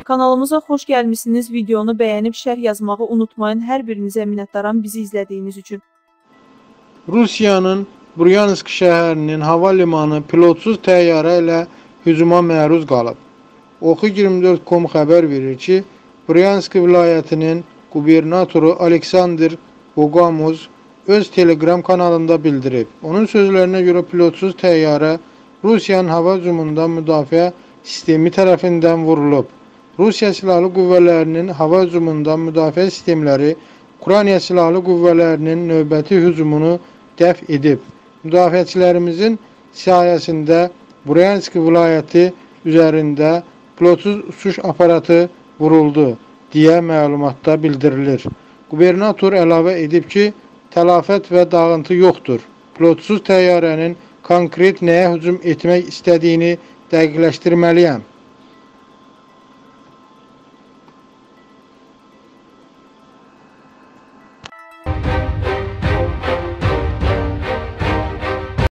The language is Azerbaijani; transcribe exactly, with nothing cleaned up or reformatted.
Kanalımıza xoş gəlmişsiniz. Videonu bəyənib şərh yazmağı unutmayın. Hər birinizə minnətdaram bizi izlədiyiniz üçün. Rusiyanın Bryansk şəhərinin hava limanı pilotsuz təyyarə ilə hücuma məruz qalıb. Oxu iyirmi dörd nöqtə com xəbər verir ki, Bryansk vilayətinin qubernatoru Aleksandr Bogomuz öz Telegram kanalında bildirib. Onun sözlərinə görə pilotsuz təyyarə Rusiyanın hava hücumunda müdafiə sistemi tərəfindən vurulub. Rusiya Silahlı Qüvvələrinin hava hücumundan müdafiə sistemləri Ukrayna Silahlı Qüvvələrinin növbəti hücumunu dəf edib. Müdafiəçilərimizin sayəsində Bryansk vilayəti üzərində pilotsuz uçuş aparatı vuruldu, deyə məlumatda bildirilir. Qubernator əlavə edib ki, tələfat və dağıntı yoxdur. Pilotsuz təyyarənin konkret nəyə hücum etmək istədiyini dəqiqləşdirməliyəm.